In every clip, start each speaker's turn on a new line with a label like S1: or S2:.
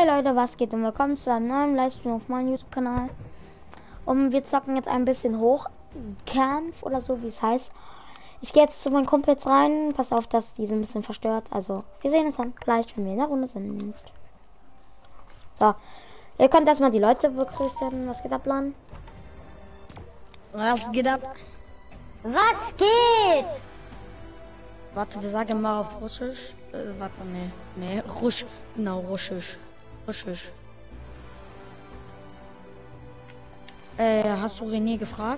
S1: Hey Leute, was geht und willkommen zu einem neuen Livestream auf meinem YouTube-Kanal. Und wir zocken jetzt ein bisschen Hochkampf oder so, wie es heißt. Ich gehe jetzt zu meinen Kumpels rein. Pass auf, dass die sind ein bisschen verstört. Also, wir sehen uns dann gleich, wenn wir in der Runde sind. So, ihr könnt erstmal die Leute begrüßen. Was geht ab, Lan?
S2: Was geht ab?
S3: Was geht?
S2: Warte, wir sagen mal auf Russisch. Warte, nee, Russisch. Genau, Russisch. Russisch. Hast du René gefragt?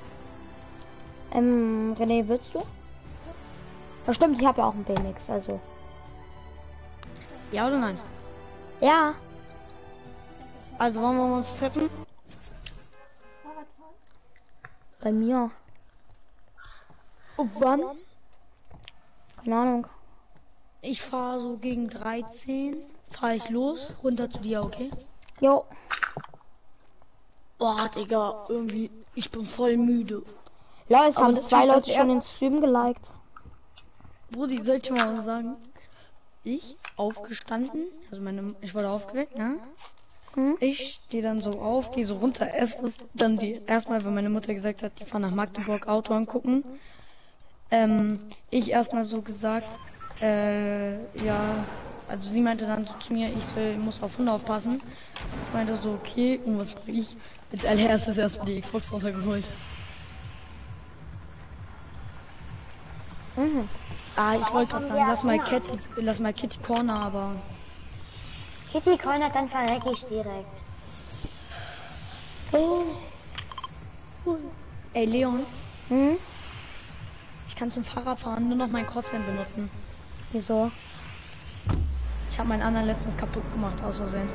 S1: René, willst du? Ja, stimmt, ich habe ja auch einen BMX, also.
S2: Ja oder nein?
S1: Ja.
S2: Also wollen wir uns treffen?
S1: Bei mir.
S2: Und wann?
S1: Keine Ahnung.
S2: Ich fahre so gegen 13. Fahre ich los, runter zu dir, okay?
S1: Jo.
S2: Boah, Digga, irgendwie, ich bin voll müde.
S1: Leute, es
S2: Aber
S1: haben
S2: das
S1: zwei
S2: ist
S1: Leute
S2: das
S1: schon den Stream geliked.
S2: Brudi, soll ich mal was sagen? Ich aufgestanden, also ich wurde aufgeweckt, ne? Ich stehe dann so auf, gehe so runter, erstmal, weil meine Mutter gesagt hat, die fahren nach Magdeburg Auto angucken. Ich erstmal so gesagt, ja, also sie meinte dann so zu mir, muss auf Hunde aufpassen. Ich meinte so, okay, und was mache ich? Als allererstes erstmal die Xbox runtergeholt. Ich wollte gerade sagen, lass mal Kitty Corner, aber...
S3: Kitty Corner, dann verrecke ich direkt.
S2: Ey, Leon. Ich kann zum Fahrradfahren nur noch mein Crosshand benutzen.
S1: Wieso?
S2: Ich habe meinen anderen letztens kaputt gemacht, aus Versehen.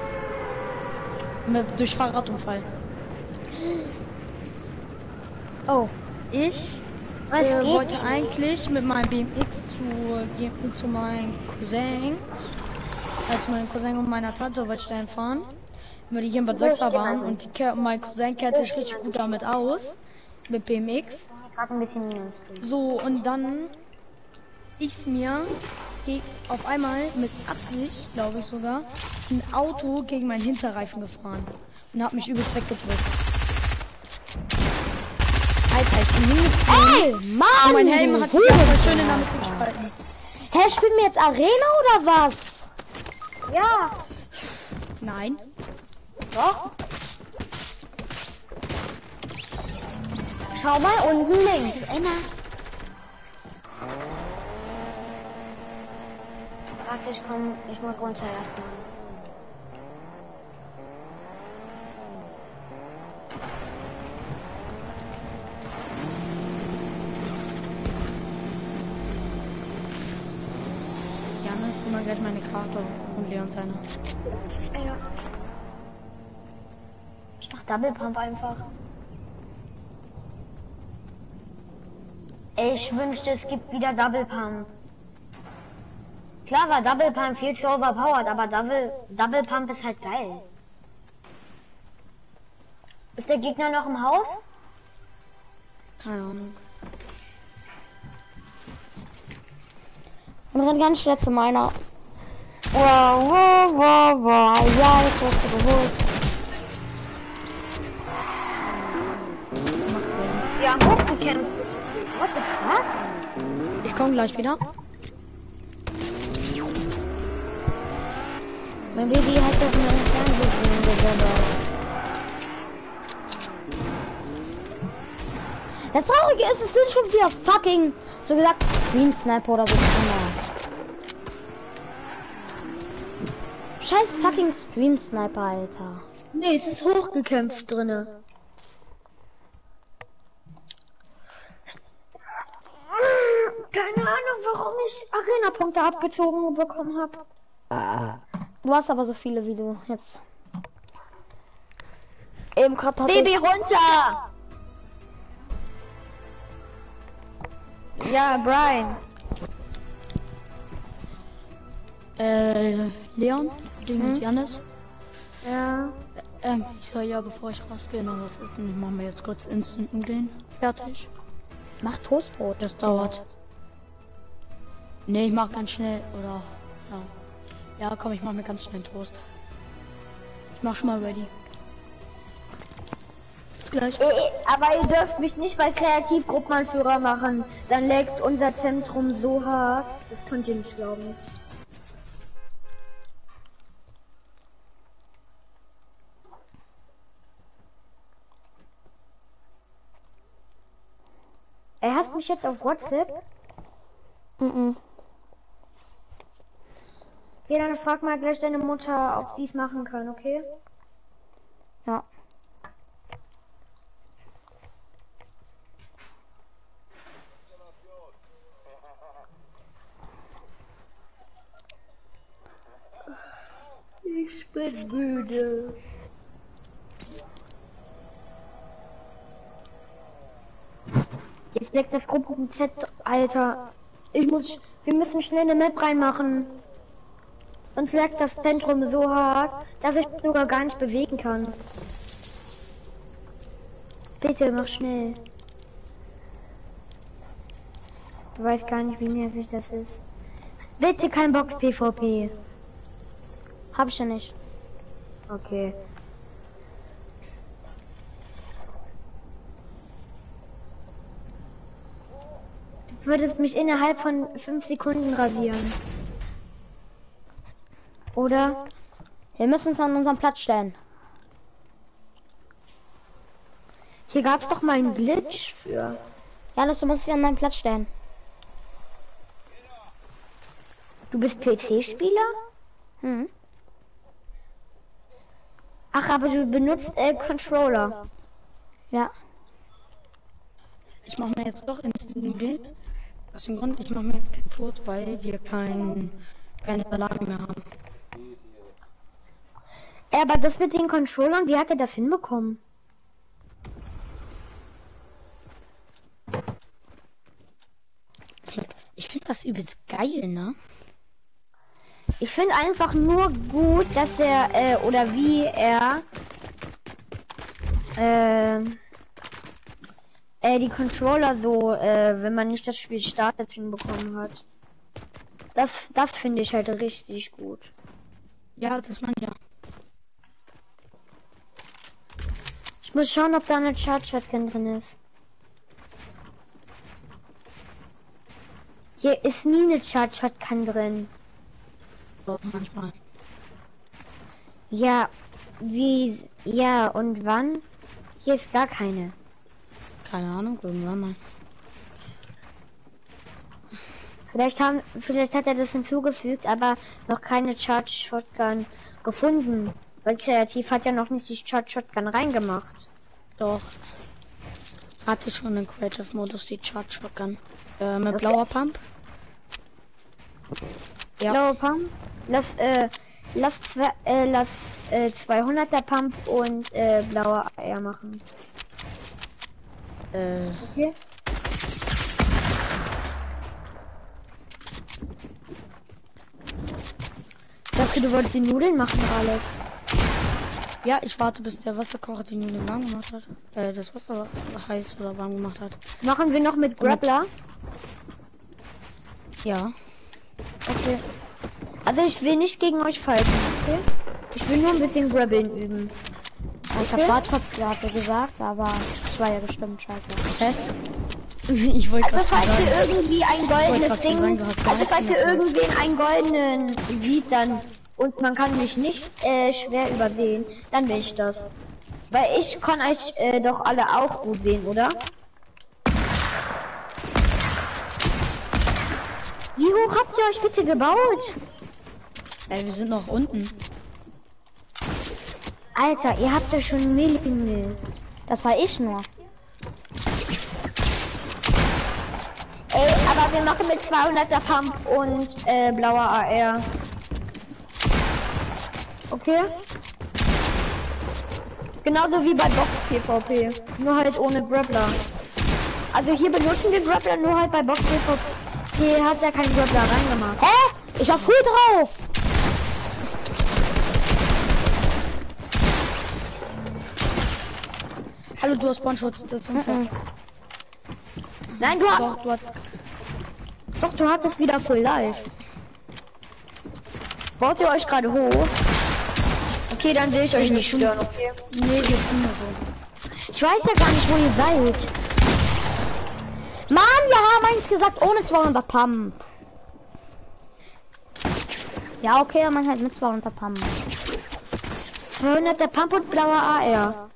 S2: Durch Fahrradunfall.
S1: Oh.
S2: Ich wollte eigentlich mit meinem BMX zu meinem Cousin, zu meinem Cousin und meiner Tante wollte ich dahin fahren, weil die hier in Bad Sachsa waren und mein Cousin kennt sich richtig gut damit aus, mit BMX.
S3: Gerade ein bisschen
S2: So, und dann ist mir auf einmal mit Absicht, glaube ich sogar, ein Auto gegen meinen Hinterreifen gefahren und hat mich übelst weggedrückt. Alter, ich bin hingefallen.
S1: Ey, Mann!
S2: Und mein Helm hat sich voll schön in der Mitte gespalten.
S1: Hä, spielen wir jetzt Arena oder was?
S3: Ja,
S2: Nein.
S3: doch. Schau mal unten links. Emma. Warte, ich muss runter erstmal.
S2: Janne, tu mal gleich meine Karte und Leon seine.
S3: Ja. Ich mach Double Pump einfach. Ich wünschte, es gibt wieder Double Pump. Klar war Double Pump viel zu overpowered, aber Double Pump ist halt geil. Ist der Gegner noch im Haus?
S2: Keine Ahnung.
S1: Und renn ganz schnell zu meiner. Wow. Ja, jetzt wirst du geholt.
S3: Wir haben hochgekämpft. What the fuck?
S2: Ich komme gleich wieder.
S1: Mein Baby hat doch eine Fernsehsendung gesammelt. Das Traurige ist, es sind schon wieder fucking, so gesagt, Stream Sniper oder so. Scheiß fucking Stream Sniper, Alter.
S3: Nee, es ist hochgekämpft drinne. Keine Ahnung, warum ich Arena-Punkte abgezogen bekommen habe.
S1: Du hast aber so viele wie du jetzt. Eben gerade
S3: Baby runter! Ja, Brian.
S2: Leon, Ding ist Janis.
S3: Ja.
S2: Ich soll ja, bevor ich rausgehe, noch was essen. Machen wir jetzt kurz Instant Nudeln. Fertig.
S1: Mach Toastbrot.
S2: Das dauert. Nee, ich mach ganz schnell, oder, ja. Ja, komm, ich mach mir ganz schnell Toast. Ich mach schon mal ready. Bis gleich.
S3: Aber ihr dürft mich nicht bei Kreativgruppenanführer machen. Dann laggt unser Zentrum so hart. Das könnt ihr nicht glauben. Er hasst mich jetzt auf WhatsApp.
S1: Mhm.
S3: Okay, dann frag mal gleich deine Mutter, ob sie es machen kann, okay?
S1: Ja.
S3: Ich bin müde. Jetzt leckt das Gruppen Z, Alter. Wir müssen schnell eine Map reinmachen. Sonst leckt das Zentrum so hart, dass ich mich sogar gar nicht bewegen kann. Bitte, mach schnell. Du weißt gar nicht, wie nervig das ist. Bitte kein Box-PvP.
S1: Hab ich ja nicht.
S3: Okay. Du würdest mich innerhalb von 5 Sekunden rasieren. Oder?
S1: Wir müssen uns an unseren Platz stellen.
S3: Hier gab's doch mal einen Glitch für.
S1: Ja, du musst dich an deinen Platz stellen.
S3: Du bist PC-Spieler?
S1: Mhm.
S3: Ach, aber du benutzt Controller.
S1: Ja.
S2: Ich mache mir jetzt doch Instant-Nudeln. Aus dem Grund, ich mache mir jetzt kein Brot, weil wir keine Salami mehr haben.
S3: Aber das mit den Controllern, wie hat er das hinbekommen?
S2: Ich finde das übelst geil, ne?
S3: Ich finde einfach nur gut, dass er, oder wie er, die Controller so, wenn man nicht das Spiel startet, hinbekommen hat. Das finde ich halt richtig gut.
S2: Ja, das man ja.
S3: Ich muss schauen, ob da eine Charge-Shotgun drin ist. Hier ist nie eine Charge-Shotgun drin.
S2: So, manchmal.
S3: Ja, wie, ja, und wann? Hier ist gar keine.
S2: Keine Ahnung, irgendwann mal.
S3: Vielleicht hat er das hinzugefügt, aber noch keine Charge Shotgun gefunden. Weil Kreativ hat ja noch nicht die Charge Shotgun reingemacht.
S2: Doch. Hatte schon in Creative Modus die Charge Shotgun. Mit blauer Pump. Ja.
S3: Blaue Pump. Lass 200er Pump und blaue AR machen. Okay. Dachte, du wolltest die Nudeln machen, Alex.
S2: Ja, ich warte, bis der Wasserkocher die Nudeln warm gemacht hat. Das Wasser heiß oder warm gemacht hat.
S3: Machen wir noch mit Grappler?
S2: Ja.
S3: Okay. Also ich will nicht gegen euch fighten, okay? Ich will nur ein bisschen Grabbeln üben.
S1: Ich hab Bartschutz gerade gesagt, aber ich war ja bestimmt scheiße.
S2: Hä? Ich wollte
S3: Also
S2: gerade
S3: falls
S2: sagen.
S3: ihr irgendwie ein goldenes
S2: grad schon
S3: Ding,
S2: sagen, du hast gar
S3: also
S2: nichts
S3: falls ihr
S2: mehr.
S3: irgendwen einen goldenen sieht, dann und man kann mich nicht schwer übersehen, dann will ich das. Weil ich kann euch doch alle auch gut sehen, oder? Wie hoch habt ihr euch bitte gebaut?
S2: Wir sind noch unten.
S3: Alter, ihr habt ja schon Millimeter.
S1: Das war ich nur.
S3: Ey, aber wir machen mit 200er Pump und blauer AR. Okay? Genauso wie bei Box PvP. Nur halt ohne Grappler. Also hier benutzen wir Grappler, nur halt bei Box PvP hat er keinen Grappler reingemacht.
S1: Hä? Ich war früh drauf.
S2: Hallo, du hast Spawnschutz. Das ist unfair.
S3: Nein, du
S2: Doch, du hast.
S3: doch, du hattest wieder Full Life. Baut ihr euch gerade hoch? Okay, dann will ich euch nicht stören, okay?
S2: Nee, wir sind nur so.
S3: Ich weiß ja gar nicht, wo ihr seid.
S1: Mann, wir haben eigentlich gesagt ohne 200 Pump. Ja, okay, dann mach ich halt mit 200 Pump.
S3: 200er Pump und blauer AR.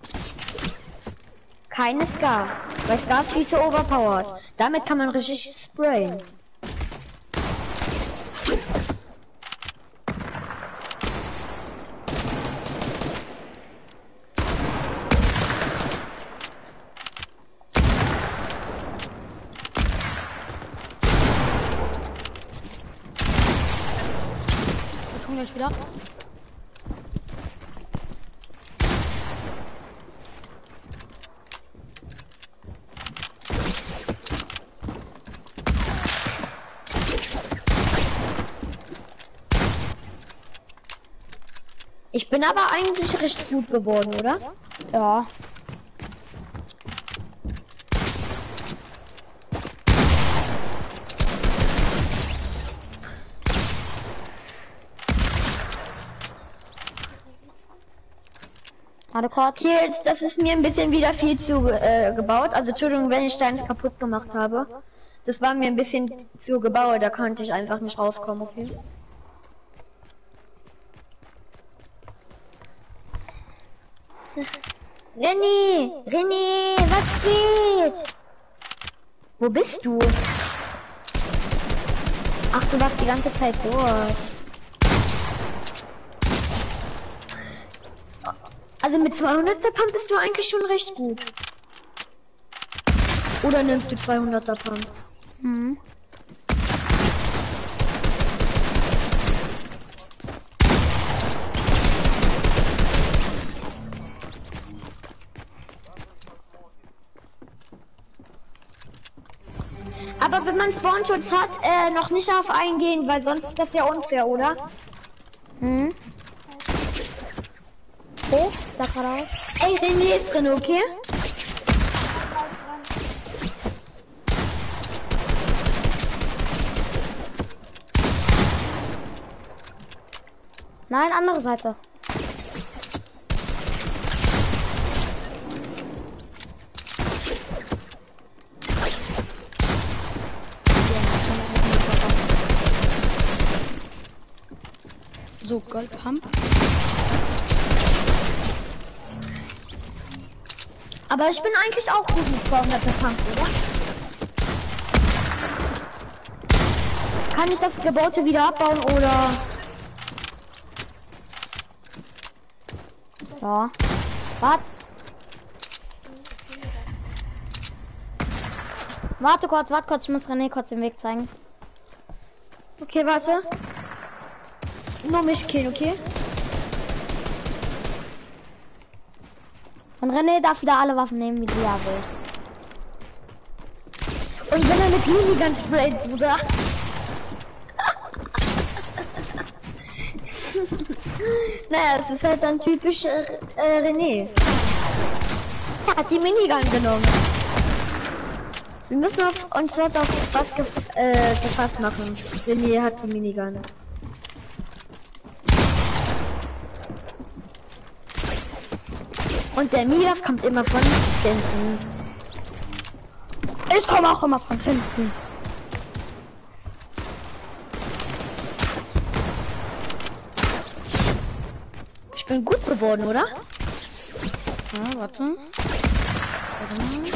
S3: Keine Scar. Weil Scar ist viel zu overpowered. Damit kann man richtig sprayen.
S2: Ich komme gleich wieder.
S3: Ich bin aber eigentlich recht gut geworden, oder?
S1: Ja. Warte kurz.
S3: Okay, jetzt, das ist mir ein bisschen wieder viel zu gebaut. Also Entschuldigung, wenn ich Steins kaputt gemacht habe. Das war mir ein bisschen zu gebaut, da konnte ich einfach nicht rauskommen, okay? René, was geht? Wo bist du? Ach, du warst die ganze Zeit dort. Also mit 200er Pump bist du eigentlich schon recht gut. Oder nimmst du 200er Pump?
S1: Mhm.
S3: Aber wenn man Spawnschutz hat, noch nicht auf eingehen, weil sonst ist das ja unfair, oder?
S1: Mhm. Hoch, da geradeaus.
S3: Ey, René ist drin, okay?
S1: Nein, andere Seite.
S2: So, Goldpump.
S3: Aber ich bin eigentlich auch gut mit 200er Pump, oder? Kann ich das Gebaute wieder abbauen, oder?
S1: Ja. Warte. Warte kurz, ich muss René kurz den Weg zeigen.
S3: Okay, warte. Nur mich killen, okay?
S1: Und René darf wieder alle Waffen nehmen, wie er will.
S3: Und wenn er mit Minigun sprayt, Bruder. Naja, es ist halt dann typisch René. Er hat die Minigun genommen. Wir müssen uns jetzt auf was gefasst machen. René hat die Minigun. Und der Midas kommt immer von hinten.
S1: Ich komme auch immer von hinten.
S3: Ich bin gut geworden, oder?
S2: Ja, warte. Warte mal.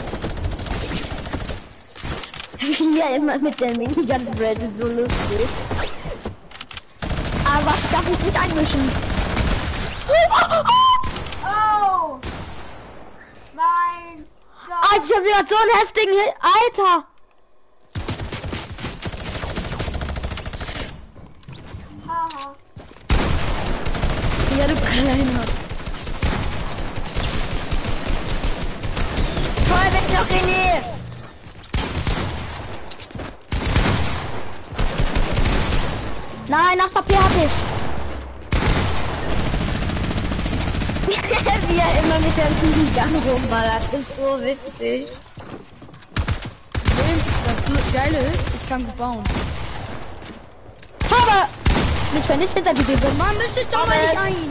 S3: Wie er immer mit der Minigun sprayt, ist so lustig. Aber was darf ich nicht einmischen?
S4: Oh! Mein Gott!
S1: Alter, ich hab wieder so einen heftigen Hit. Alter!
S4: Haha.
S2: Ja, du Kleiner.
S3: Voll weg noch, René!
S1: Nein, 8 AP hab ich.
S3: Wie er immer mit der Minigun rumballert, ist so witzig.
S2: Das Geile ist, ich kann gut bauen.
S1: Aber mich, wenn ich hinter dir bin.
S2: Mann, misch dich doch mal nicht ein.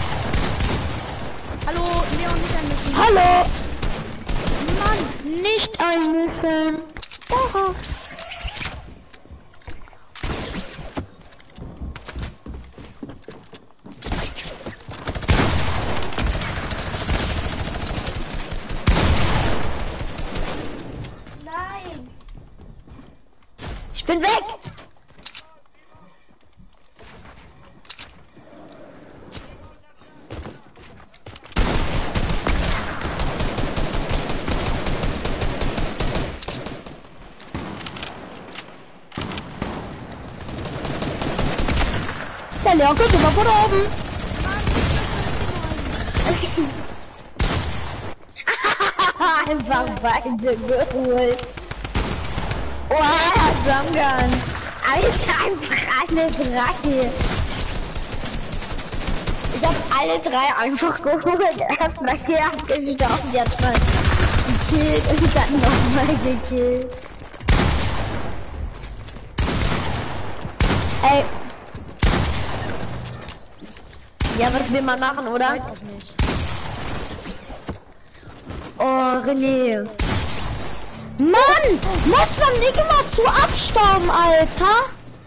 S2: Hallo, Leon, nicht einmischen.
S1: Hallo!
S3: Mann, nicht einmischen. Doch.
S4: Nein.
S3: Ich bin weg.
S1: Der Leon guckt immer von oben.
S3: Einfach beide geholt. Wow, Samgan. Alter, einfach alle drei. Ich hab alle drei einfach geholt. Erstmal hier abgestaubt, jetzt mal gekillt und dann nochmal gekillt.
S1: Ey,
S3: Ja, was will man machen, oder?
S2: Weiß auch nicht.
S3: Oh, René.
S1: Mann! Muss man nicht immer zu abstauben, Alter?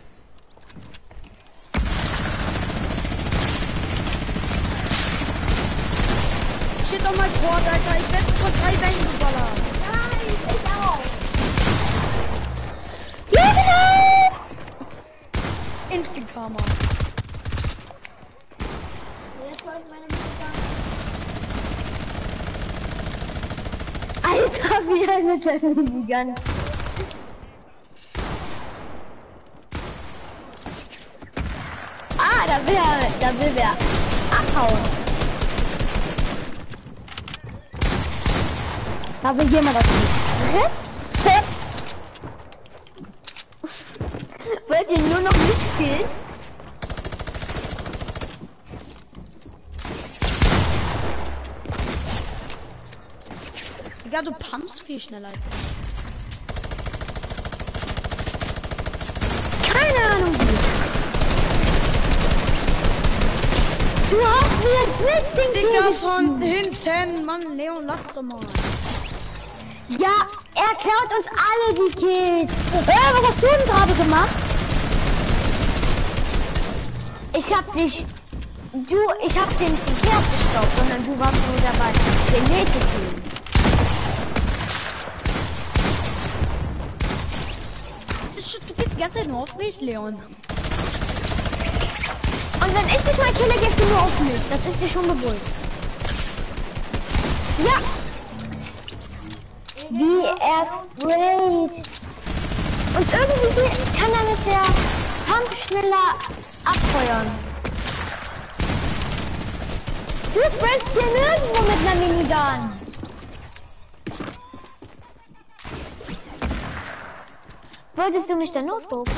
S2: Shit doch mal Quad, Alter. Ich werde von 3 Wellen geballert.
S4: Nein, ich auch.
S1: Ja, genau!
S2: Instant-Karma.
S4: Jetzt sollten meine Mutter.
S3: Alter, wie er mit der Minigun. Ah, da will wer abhauen.
S1: Da will jemand das nicht.
S3: Wollt ihr nur noch nicht killen?
S2: Digga, du pumpst viel schneller als ich.
S3: Keine Ahnung wie. Du hast mir jetzt nicht den
S2: Digga,
S3: Kill
S2: von
S3: gegeben.
S2: hinten. Mann, Leon, lass doch mal.
S3: Ja, er klaut uns alle die Kills.
S1: Was hast du denn gerade gemacht?
S3: Ich hab dir nicht den Kill abgestaubt, sondern du warst nur dabei, den Kill zu killen.
S2: Du gehst die ganze Zeit nur auf mich, Leon.
S3: Und wenn ich dich mal kille, gehst du nur auf mich. Das ist dir schon bewusst. Ja. Wie er sprayt. Und irgendwie kann er mit der Pump schneller abfeuern. Du sprayst hier nirgendwo mit einer Minigun. Wolltest du mich denn losdopen?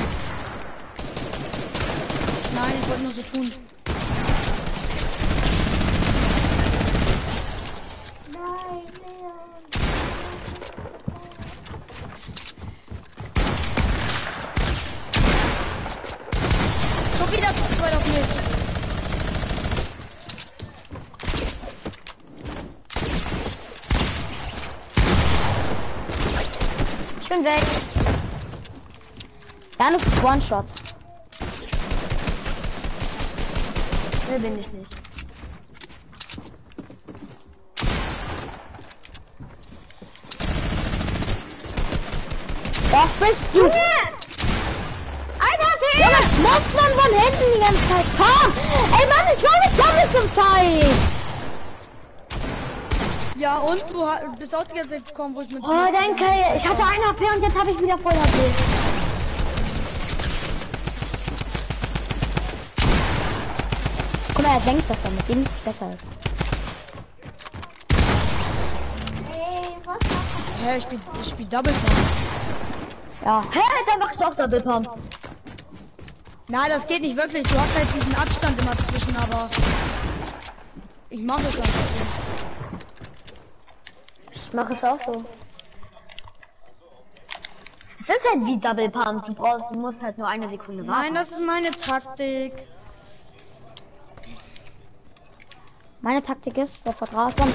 S2: Nein, ich wollte nur so tun.
S4: Nein, Leon.
S2: Schon wieder zu zweit auf mich.
S3: Ich bin weg.
S1: Janus ist One-Shot.
S3: Ne, bin ich nicht.
S1: Doch bist du!
S3: Alter,
S1: Junge, muss man von hinten die ganze Zeit fahren? Ey Mann, ich war nicht damit zum Zeit!
S2: Ja, und du bist auch die ganze Zeit gekommen, wo ich mit...
S3: oh, danke. Ich hatte einen AP und jetzt habe ich wieder voll AP.
S1: Guck mal, er denkt, dass er mit dem besser ist.
S4: Ey, was macht
S2: Hä, ich spiel Double Pump.
S1: Ja.
S3: Hä, dann machst du auch Double Pump.
S2: Nein, das geht nicht wirklich. Du hast halt diesen Abstand immer zwischen, aber... Ich mache es einfach so.
S3: Ich mache es auch so. Das ist halt wie Double Pump. Du musst halt nur eine Sekunde warten.
S2: Nein, das ist meine Taktik.
S1: Meine Taktik ist sofort raus und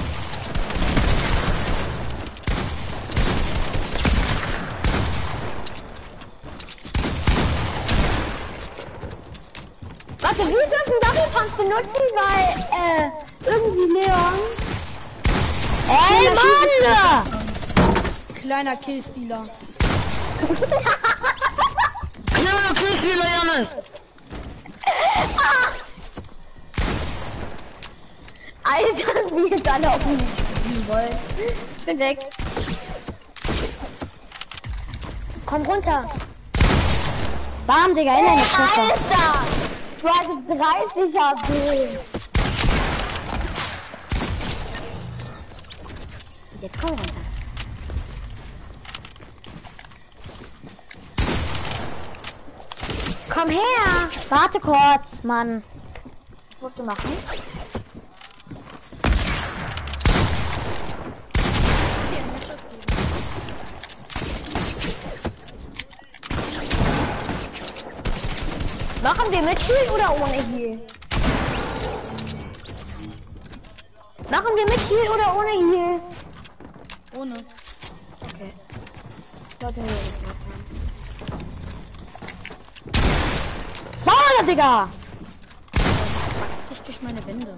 S3: Warte, wir dürfen Double Pump benutzen, weil, irgendwie Leon...
S1: ey, Mann!
S2: Kleiner Killstealer.
S3: Kleiner Killstealer, Janis! Alter, wie jetzt alle auf mich spielen wollen. Ich bin weg. Komm runter.
S1: Bam, Digga, in deine Fresse.
S3: Alter! Du hattest 30 HP. Jetzt komm runter. Komm her!
S1: Warte kurz, Mann.
S3: Was musst du machen? Machen wir mit Heal oder ohne Heal? Machen wir mit Heal oder ohne Heal?
S2: Ohne.
S3: Okay. Sollten wir nicht machen.
S1: Bam, Digga!
S2: Wachst dich durch meine Wände.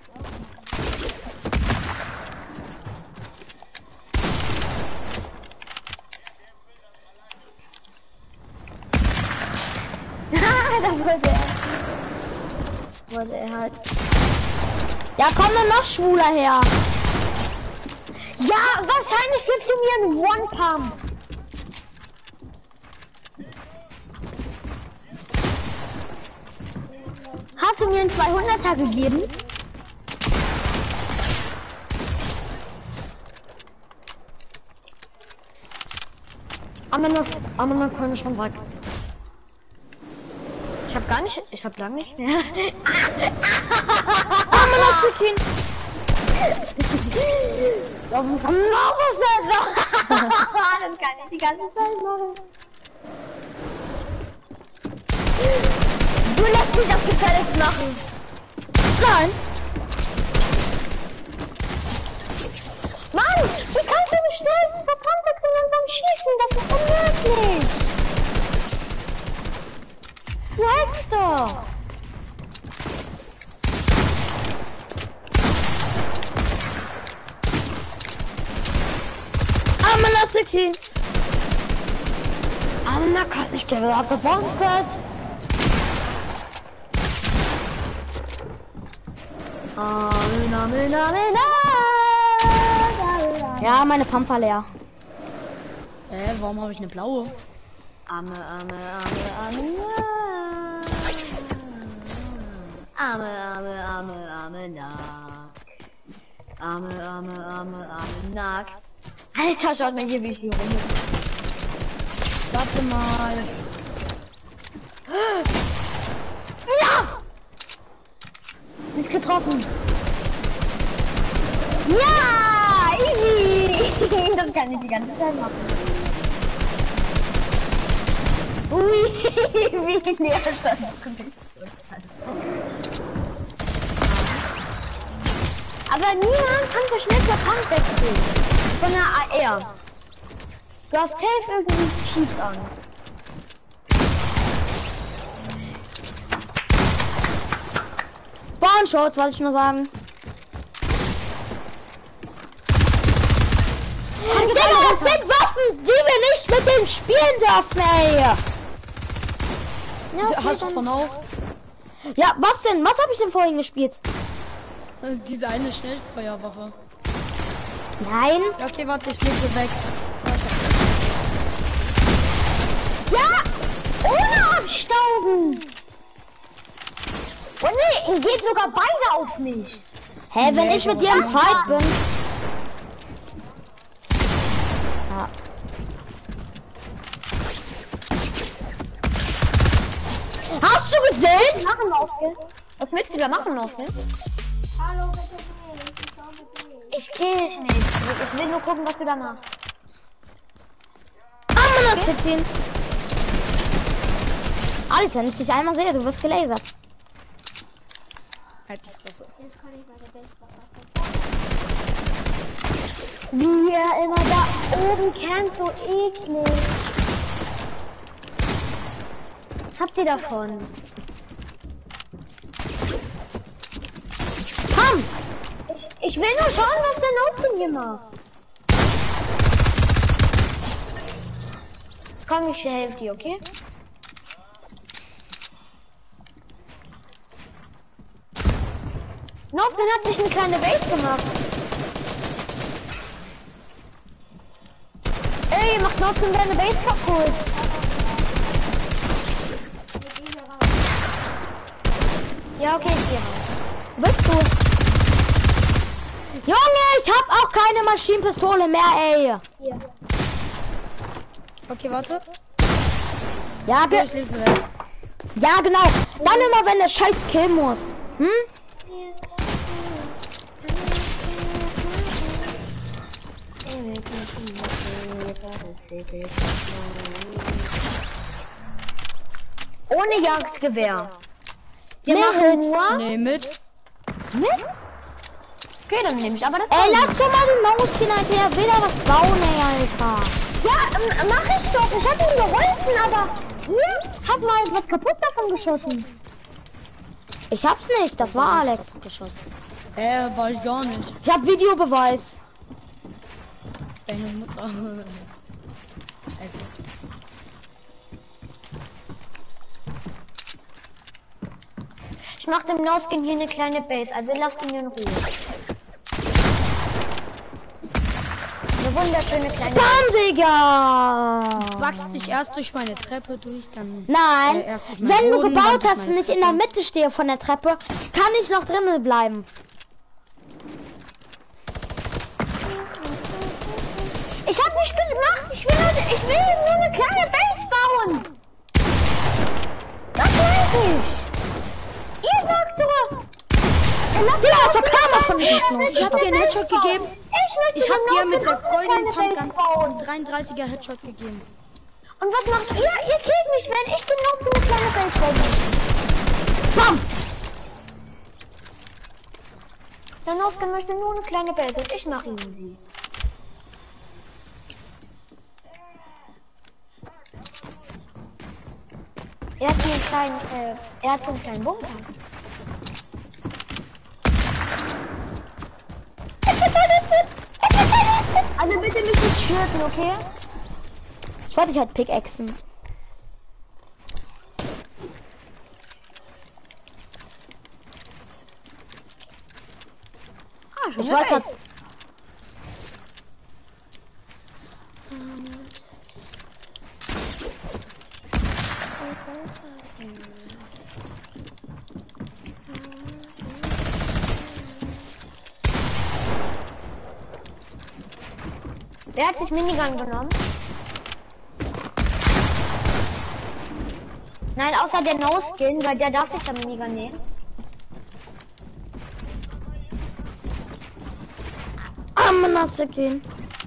S3: Da wollte er halt.
S1: Ja, komm dann noch schwuler her.
S3: Ja, wahrscheinlich gibst du mir einen One-Pump. Hast du mir einen 200er gegeben? Aber man kann schon weg. Ich hab lang nicht mehr. Das kann ich die ganze Zeit machen. Du lässt mich das gefälligst machen.
S1: Nein.
S3: Mann, wie kannst du so schnell verbrannte können beim Schießen? Das ist unmöglich. Du hackst doch.
S1: Aber lass dich hin.
S3: Anna kann nicht der wird gebombt.
S1: Ja, meine Pampa leer.
S2: Warum habe ich eine blaue?
S3: Arme, Nack. Alter, schaut mal hier, wie ich hier rum bin.
S2: Warte mal.
S3: Ja! Nicht getroffen. Ja! Easy! Das kann ich die ganze Zeit machen. Ui, wie leer ist das? Aber niemand kann so schnell zur Pump wechseln. Von der AR. Du hast safe irgendwie Cheats an.
S1: Spawn-Shots, wollte ich nur sagen. Digga, das sind Waffen, die wir nicht mit dem spielen dürfen, ey. Ja,
S2: Hast du von auch?
S1: ja, was denn? Was habe ich denn vorhin gespielt?
S2: Diese eine Schnellfeuerwaffe.
S1: Nein.
S2: Ja, okay, warte, ich leg sie weg.
S3: Ja! Ohne abstauben! Oh nee, ihr geht sogar beide auf mich.
S1: Hä, wenn ich mit dir im Fight bin. Ja. Hast du gesehen?
S3: Machen Laufkill. Was willst du da machen, Laufkill?
S4: Hallo, bitte nicht. Ich komme mit dir.
S3: Ich kill dich nicht. Ich will nur gucken, was du da machst.
S1: Ah, Mann, hast du den? Alter, wenn ich dich einmal sehe, du wirst gelasert.
S2: Halt die Fresse.
S3: Wie er immer da oben campt, so eklig. Was habt ihr davon?
S1: Komm!
S3: Ich will nur schauen, was der Noskin hier macht. Komm, ich helfe dir, okay? Noskin hat sich eine kleine Base gemacht. Ey, macht Noskin seine Base kaputt. Ja, okay, ich gehe raus.
S1: Bist du? Junge, ich hab auch keine Maschinenpistole mehr, ey.
S3: Hier.
S2: Okay, warte.
S1: Ja,
S2: So, ich lese weg.
S1: ja, genau. Dann immer, wenn der Scheiß killen muss. Hm?
S3: Ohne Jagdgewehr. Wir
S1: Nee,
S3: machen nur
S2: Nee, mit.
S3: mit. Okay, dann nehme ich aber das.
S1: Ey, lass doch mal die Maus hin, Alter. Er will da was bauen, ey, Alter.
S3: Ja, mach ich doch. Ich hab ihm geholfen, aber hier hat mal was kaputt davon geschossen.
S1: Ich hab's nicht, das war Alex.
S2: Geschossen. War ich gar nicht.
S1: Ich hab Videobeweis.
S2: Deine Mutter. Scheiße.
S3: Ich mach dem Noskin hier eine kleine Base, also lasst ihn in Ruhe. Eine wunderschöne kleine Base.
S1: Bam, Digga!
S2: Wachst dich erst durch meine Treppe durch, dann.
S1: Nein,
S2: erst durch meinen
S1: wenn du
S2: Boden,
S1: gebaut
S2: dann durch
S1: hast und
S2: meine
S1: nicht in der
S2: Treppe.
S1: Mitte stehe von der Treppe, kann ich noch drinnen bleiben.
S3: Ich hab nicht gemacht, ich will nur eine kleine Base bauen. Das meinte ich. Ihr sagt so.
S1: Ja, so kam er von mir.
S2: Ich hab dir einen Headshot gegeben. Ich hab dir mit der goldenen
S3: Pumpgun
S2: Pumpgun 33er Headshot gegeben.
S3: Und was macht ihr? Ihr killt mich, wenn ich dem Noskin eine kleine Base baue.
S1: Bam!
S3: Der Noskin möchte nur eine kleine Base und ich mache ihm sie. Er hat hier einen kleinen, er hat so einen kleinen Bunker. Also bitte nicht schürfen, okay?
S1: Ich wollte dich halt pickaxen. Ich wollte halt...
S3: Wer hat sich Minigun genommen? Nein, außer der No-Skin, weil der darf sich ja Minigun nehmen.
S1: Amanasse gehen.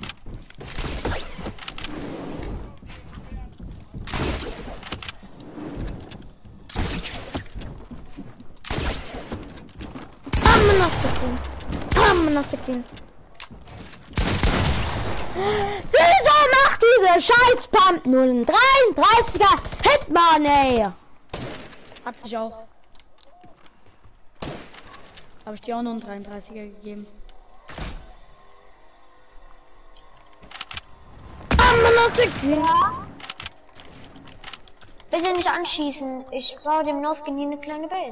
S1: Amanasse gehen. Wieso macht diese scheiß Pump 033er Hitman, ey?
S2: Hatte ich auch. Habe ich dir auch noch einen 33er gegeben.
S1: Amanasse gehen.
S3: Bitte nicht anschießen. Ich baue dem No-Skin hier eine kleine Base.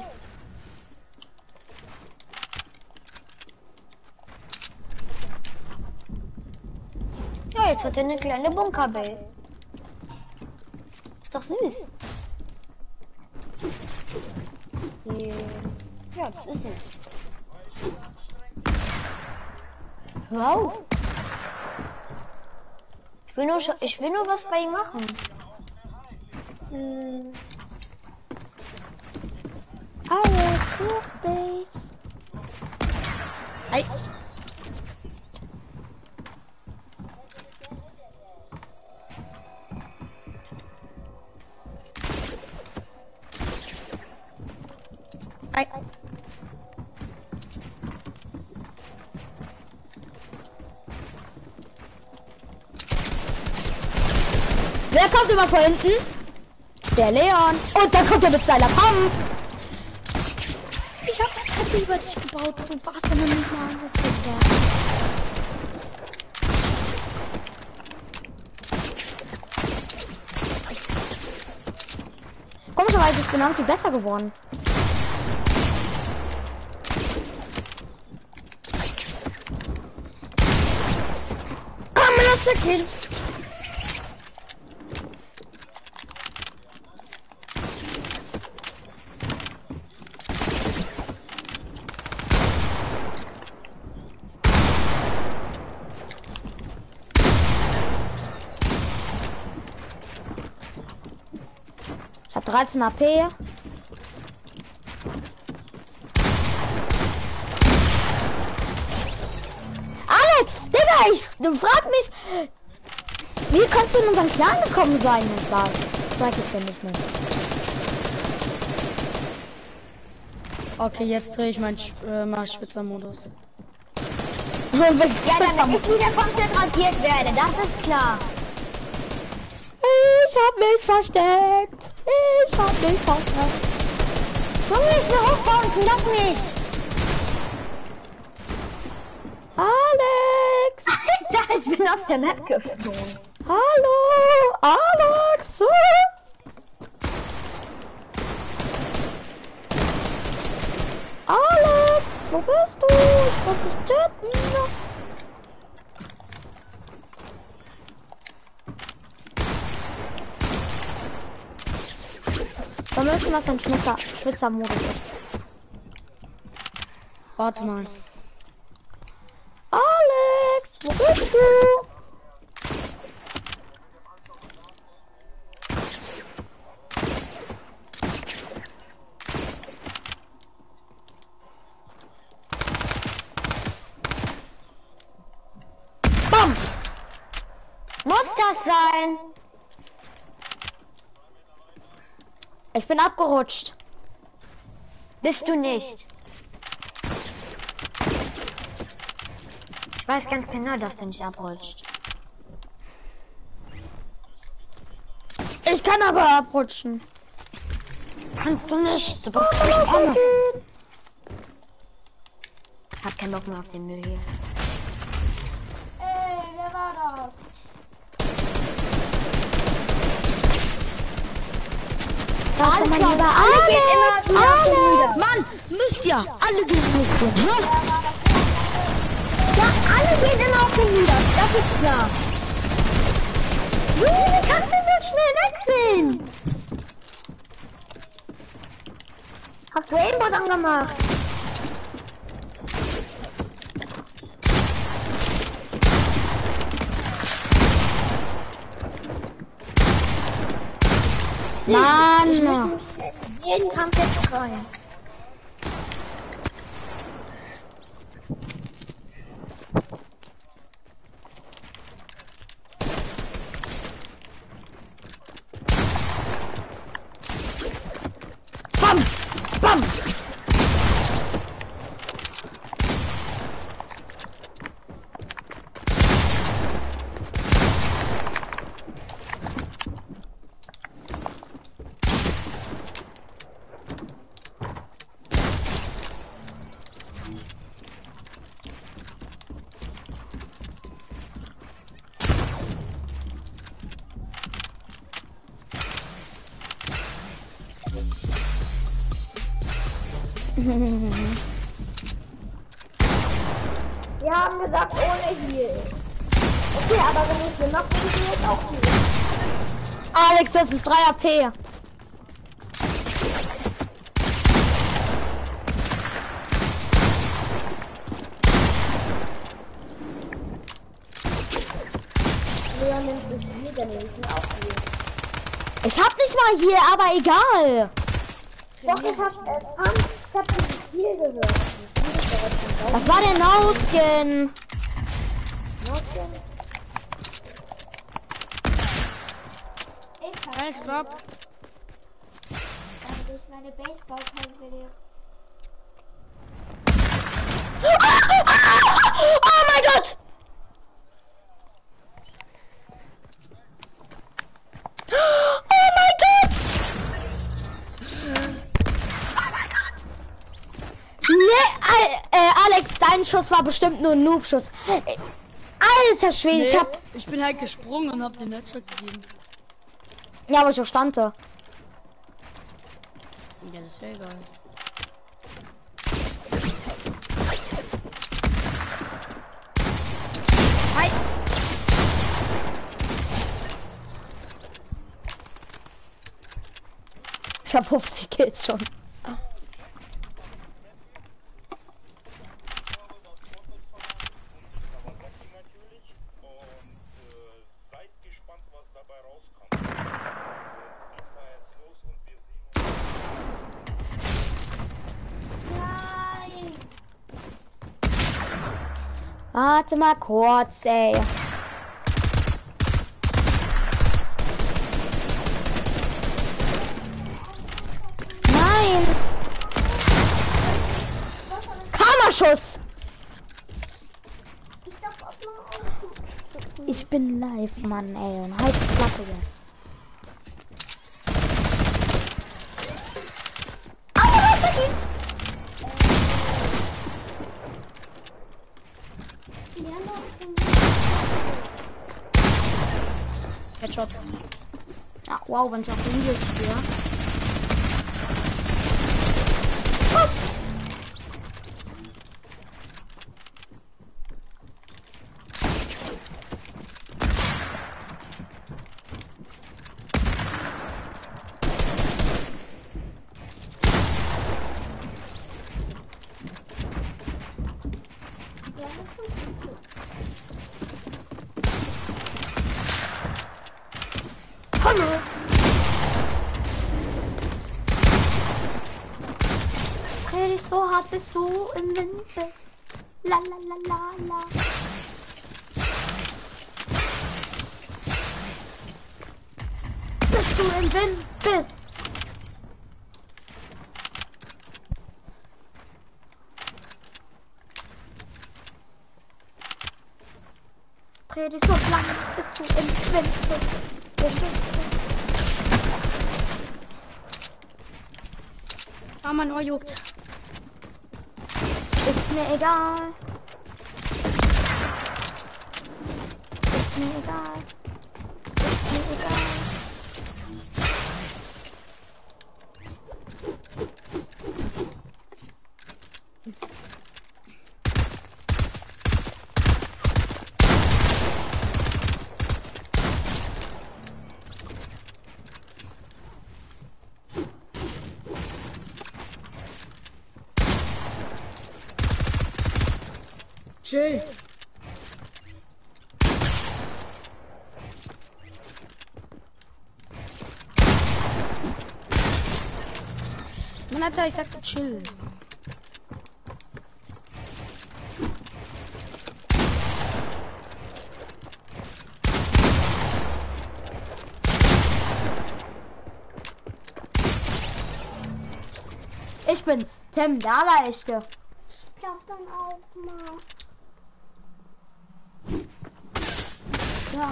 S3: Ja, jetzt hat er eine kleine Bunkerbase. Ist doch süß. Ja, das ist süß. Wow. Ich will nur was bei ihm machen.
S1: Alles sucht dich.
S2: Ei. Ei.
S1: Wer kommt immer von hinten? Der Leon. Und dann kommt er mit seiner Pump.
S2: Ich hab eine Treppe über dich gebaut. Du warst aber nicht mal ansatzweise da.
S1: Komischerweise, ich bin irgendwie besser geworden.
S3: Komm, lass der Kind.
S1: Ich hab 13 AP. Alex, Digga, du fragst mich, wie kannst du in unseren Clan gekommen sein? Nicht wahr? Das weiß ich ja nicht mehr.
S2: Okay, jetzt drehe ich meinen Spitzer-Modus.
S3: Ja, damit ich wieder komplett rasiert werde, das ist klar.
S1: Ich hab mich versteckt. Ich hab mich versteckt.
S3: Junge, ich will hochbauen, lass mich.
S1: Alex!
S3: Alter, ich bin auf der Map geflogen.
S1: Hallo! Alex! Alex! Wo bist du? Ich muss dich töten. Wir müssen was ein Schwitzer-Modus ist.
S2: Warte mal.
S1: Alex! Wo bist du? Bam!
S3: Muss das sein?
S1: Ich bin abgerutscht.
S3: Bist du nicht. Ich weiß ganz genau, dass du nicht abrutscht.
S1: Ich kann aber abrutschen.
S3: Kannst du nicht. Du bist eine Pommes. Hab keinen Bock mehr auf den Müll hier.
S4: Ey, wer war das?
S1: Alles klar,
S3: Alle gehen immer
S1: Alex!
S2: Mann, müsst ihr! Alle gehen hoch, hä?
S3: Ja, alle gehen immer auf den Nieder. Das ist klar. Junge, wie kannst du so schnell wechseln? Hast du Aimbot angemacht?
S1: Mann!
S3: Jeden Kampf jetzt rein.
S1: Bam! Bam!
S4: Wir haben gesagt, ohne Heal. Okay, aber wenn ich will, macht ich jetzt auch Heal.
S1: Alex, das ist 3 AP.
S4: Leon nimmt das Heal, dann nehme ich mir auch Heal.
S1: Ich hab nicht mal hier, aber egal.
S4: Doch, ich hab dieses Heal gehört.
S1: Was war der No-Skin?
S4: Ich
S2: Hey, stopp!
S4: Damit ich meine Baseballkette
S1: Mein Schuss war bestimmt nur ein Noob-Schuss. Alter Schwede,
S2: Nee,
S1: ich hab...
S2: ich bin halt gesprungen und hab den Headshot gegeben.
S1: Ja, aber ich auch stande.
S2: Ja, das ist ja egal.
S1: Hi. Ich hab 50 Kills schon. Warte mal kurz, ey. Nein! Kammerschuss! Ich bin live, Mann, ey. Halt die Klappe jetzt.
S2: Headshot.
S1: Ja, wow, wenn ich auf Englisch spiele. Hallo! Dreh dich so hart, bis du im Wind bist. La la la la la. Bis du im Wind bist. Dreh dich so lang, bis du im Wind bist.
S2: Ah, mein Ohr juckt.
S1: Ist mir egal. Ist mir egal. Ist mir egal.
S2: Chill. Mann, Alter, ich sagte chill.
S1: Ich bin's, Tim, der Allerechte. Ich darf dann auch mal. Ja.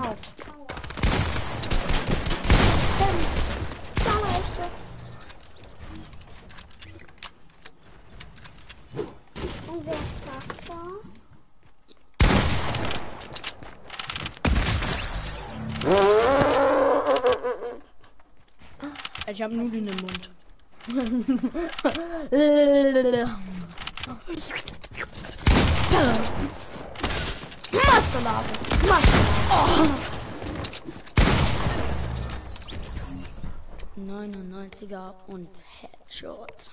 S1: Tim, der Allerechte. Und wer ist das da?
S2: Ich hab Nudeln im Mund.
S1: Maskerlage.
S2: Oh. 99er und Headshot.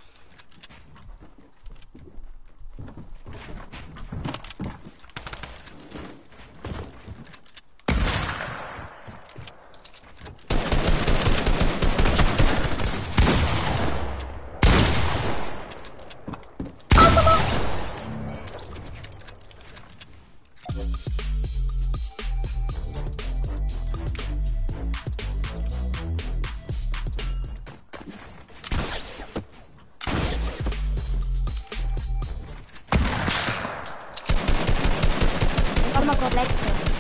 S1: Warte mal kurz weg.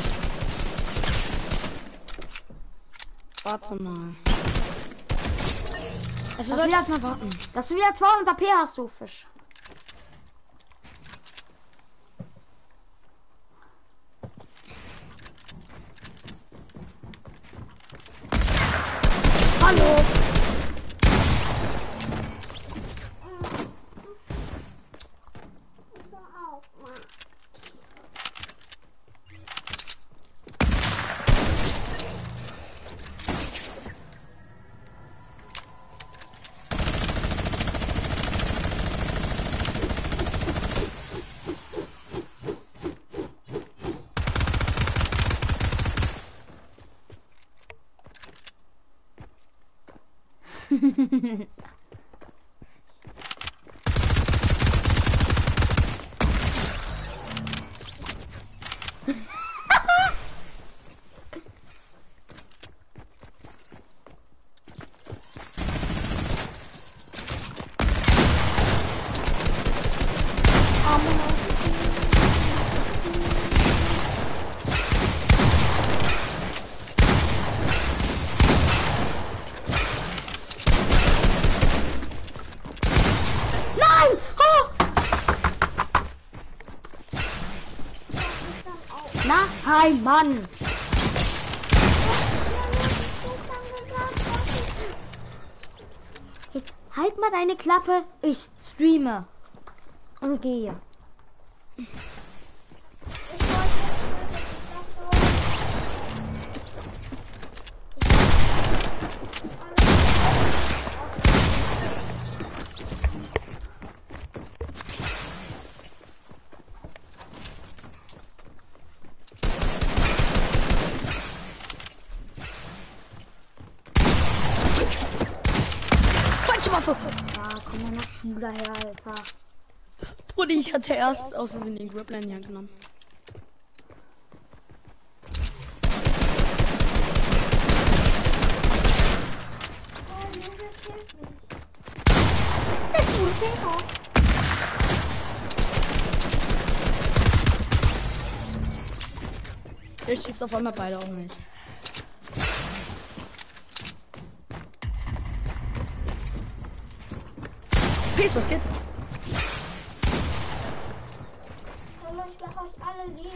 S2: Warte mal. Also
S1: Das
S2: soll ich
S1: wieder-
S2: jetzt mal warten.
S1: Dass du wieder 200 AP hast, du Fisch. Hallo. Nein! Oh! Na, hi, Mann! Jetzt halt mal deine Klappe. Ich streame. Und gehe.
S2: Falsche Waffe!
S1: Ja, komm mal noch Schüler her, Alter.
S2: Brudi, ich hatte erst aus Versehen den Grappler in die Hand genommen. Der schießt auf einmal beide auf mich. Peace, was geht?
S4: Ich lasse euch alle leben.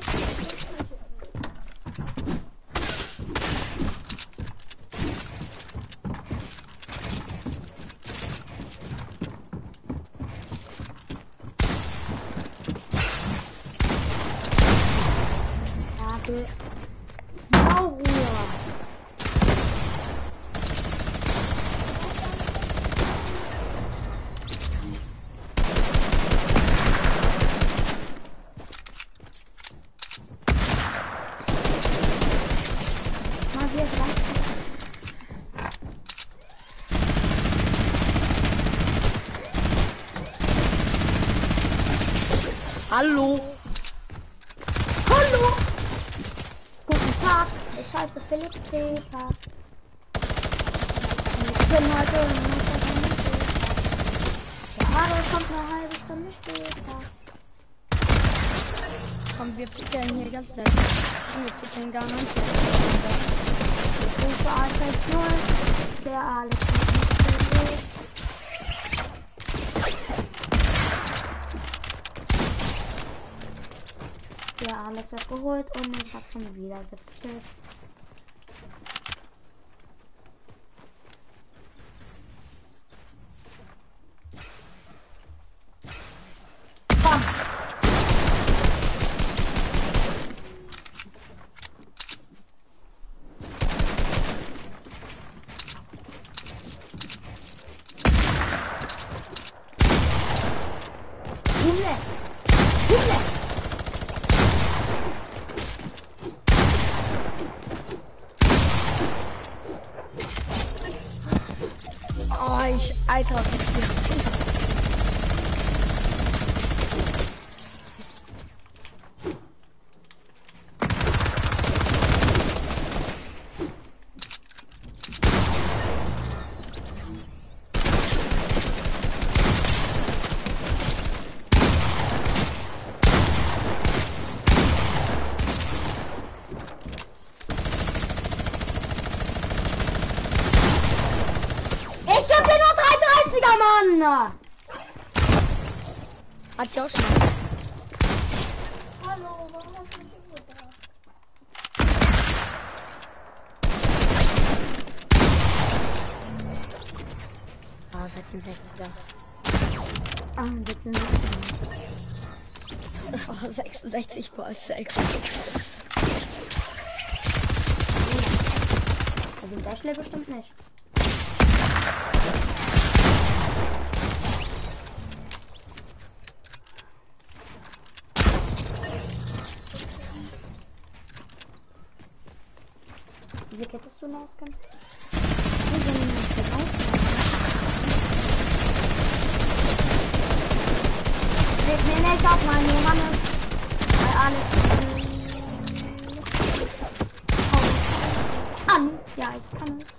S1: Warte. Bauruhe. Mal hier rein.
S2: Hallo!
S1: Hallo! Guten Tag, ich heiße Philipp Peter. Ich bin heute im Gerade kommt eine halbe Stunde später.
S2: Komm, wir ficken hier ganz nett. Wir ficken gar nicht.
S1: Ich rufe Alter 0, der Alex ist. Der Alex hat geholt und ich habe schon wieder 70. Bam! Himmel! Himmel!
S2: Oh, Alter.
S1: Ich geb dir nur 330er, Mann!
S2: Hat ich auch schon mal.
S4: Hallo, warum hast du mich umgebracht?
S2: Ah, 66er.
S1: Ah, 66.
S2: Oh, 66 mal 6.
S1: Also der schnell bestimmt nicht. Wie hättest du noch auskennen? Leg mir nicht auf meine Wanne. Weil alles an. Ja, ich kann es.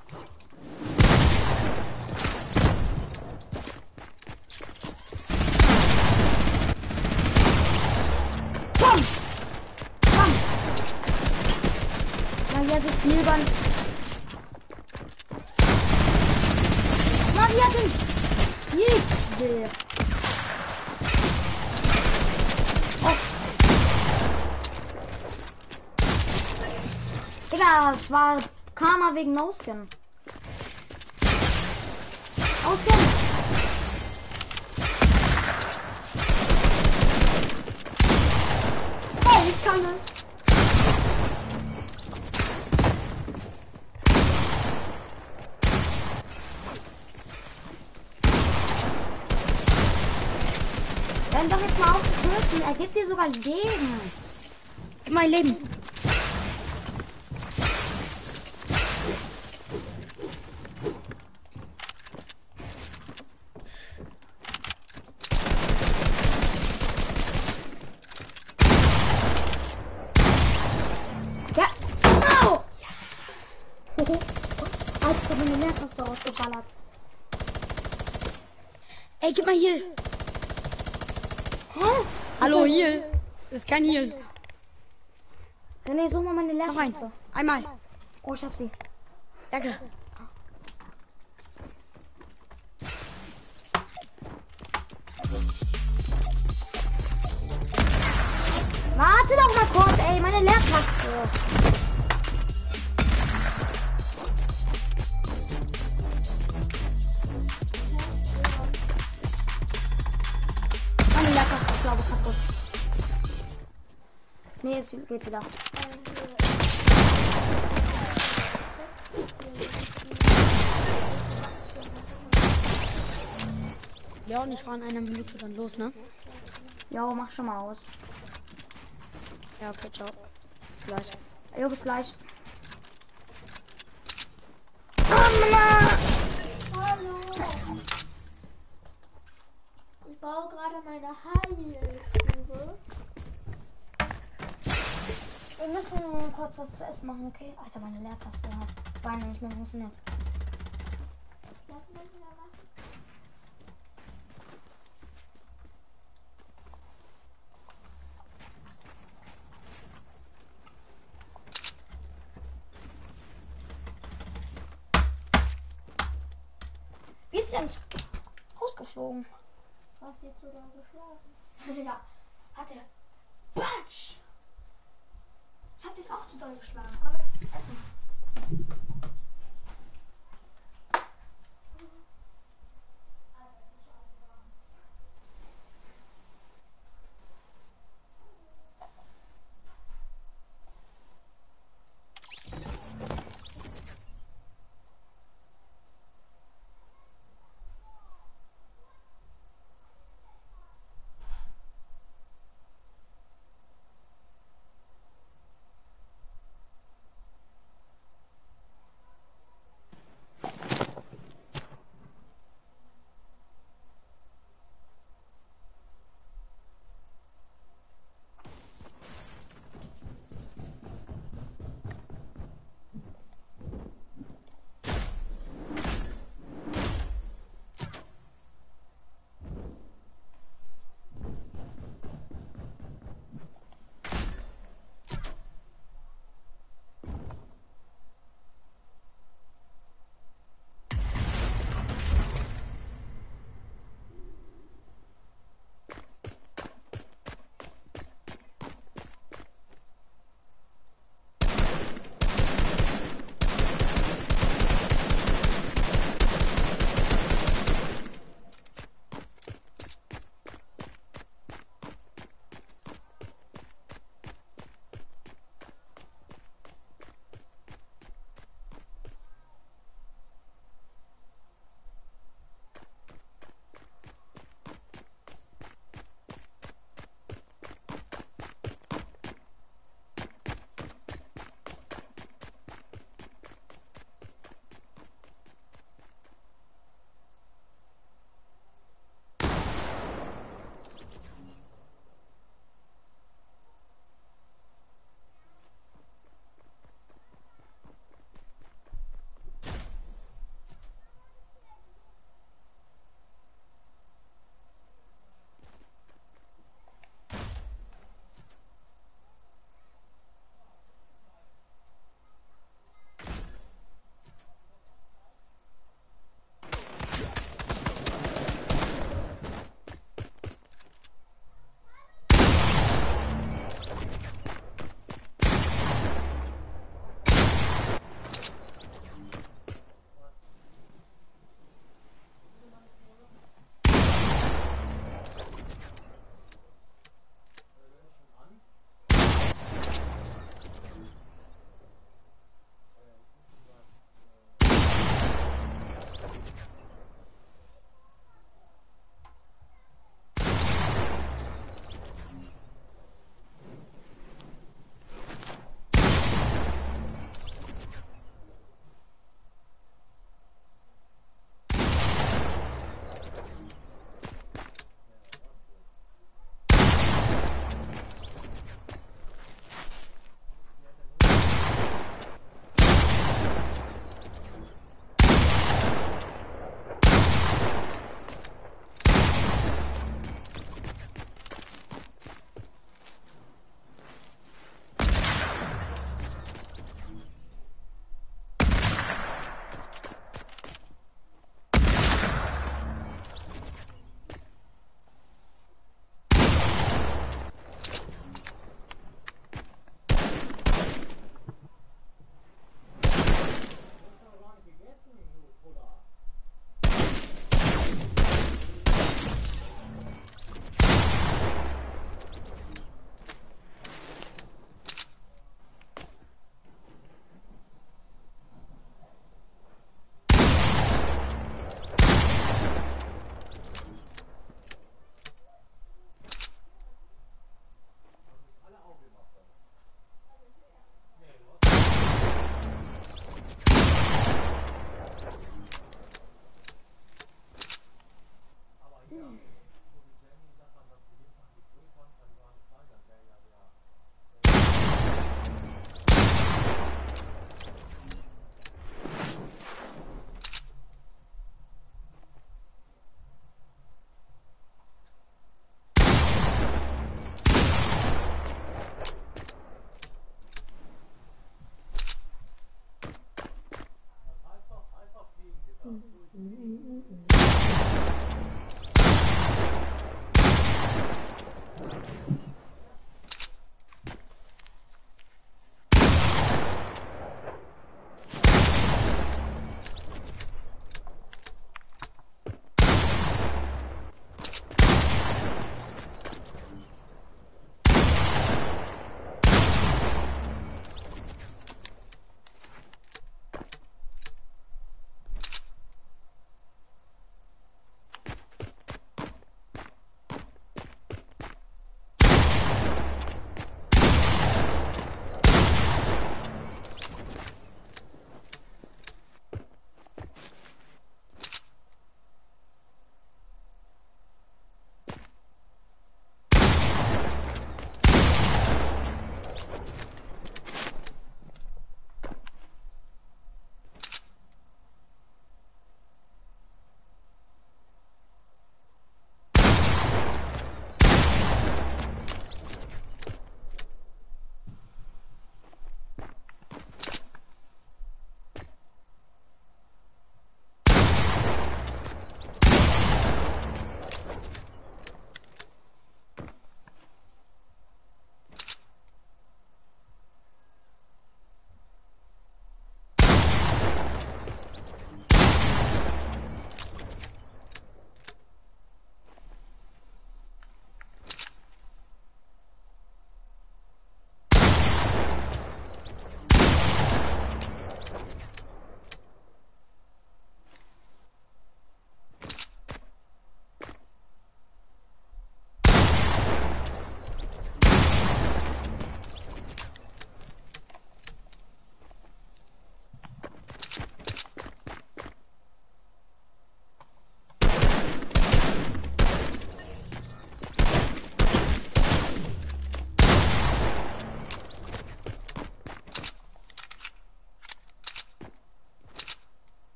S1: Komm! Komm! Na, hier sich lieber. Na, hier sich. Hier. Digga, es war Karma wegen No-Skin. No-Skin! Hey, ich kann es! Wenn doch jetzt mal auf zu töten, er gibt dir sogar Leben.
S2: Gib mein Leben.
S1: Ja! Au! Als du meine Leertaste rausgeballert.
S2: Ey, gib mal Heal.
S1: Hä?
S2: Hallo, Heal. Das ist kein Heal.
S1: Nee, such mal meine
S2: Noch ein.
S1: Leertaste.
S2: Einmal.
S1: Oh, ich hab sie.
S2: Danke.
S1: Warte doch mal kurz, ey, meine Leertaste. Meine Leertaste ist, glaube ich, kaputt. Nee, es geht wieder.
S2: Ja, und ich fahre in einer Minute dann los, ne?
S1: Jo, mach schon mal aus.
S2: Ja, okay, ciao. Bis gleich.
S1: Jo, bis gleich.
S4: Hallo. Ich baue gerade meine Heilstube.
S1: Wir müssen kurz was zu essen machen, okay? Alter, meine Leertaste hat Beine nicht mehr funktioniert.
S4: Was müssen wir machen?
S1: Wie ist denn rausgeflogen?
S4: Hast du jetzt sogar geschlafen?
S1: Ja, hat er. Batsch! Ich hab dich auch zu doll geschlagen. Komm jetzt essen.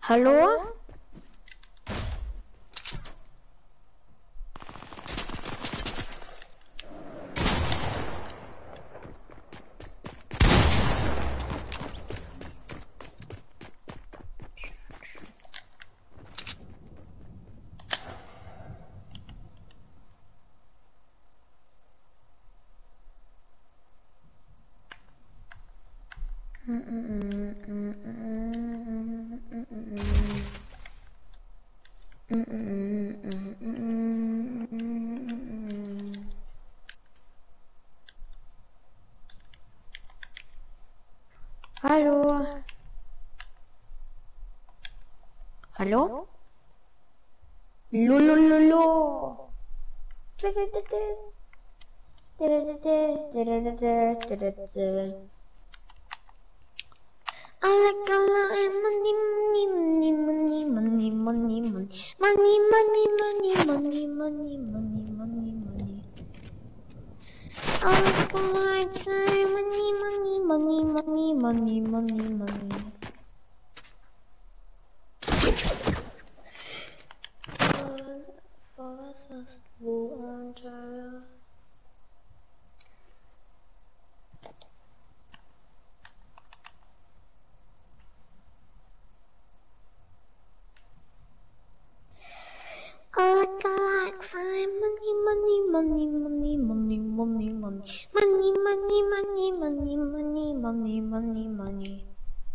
S1: Hallo? Hallo? Hallo? Lulululu. Was hast du unter? All I can like say money, money, money, money, money, money, money, money, money, money, money, money, money, money, money.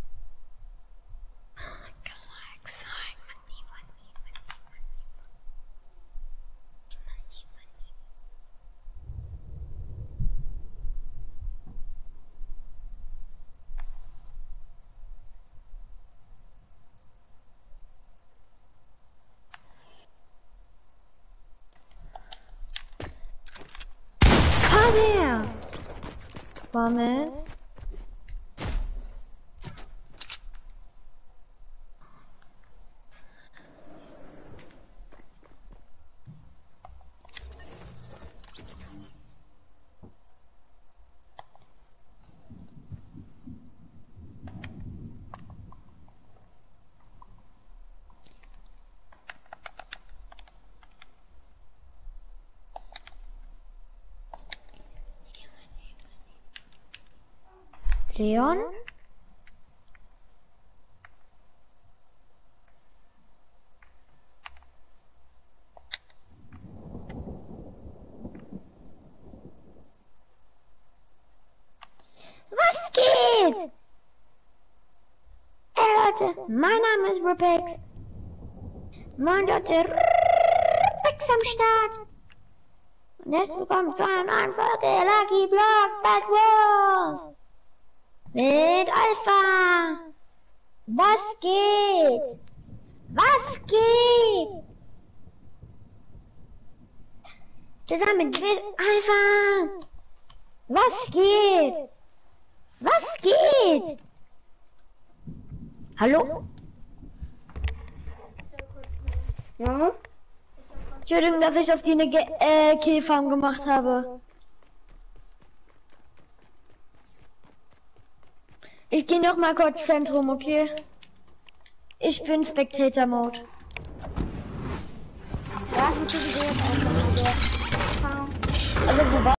S1: All I can like say money, money, money, money, money. Komm her! Pommes. Leon? Was geht? Hey Leute, mein Name ist Rupex. Moin Leute, Rupex am Start. Und jetzt willkommen zu einer neuen Folge Lucky Block Bad Wars. Mit Alpha. Was geht? Was geht? Zusammen mit Alpha. Was geht? Was geht? Hallo? Ja? Entschuldigung, dass ich auf die eine Killfarm gemacht habe. Ich gehe noch mal kurz Zentrum, okay? Ich bin Spectator Mode.
S4: Ja, ich bin jetzt einfach mal der.
S1: Also, wo war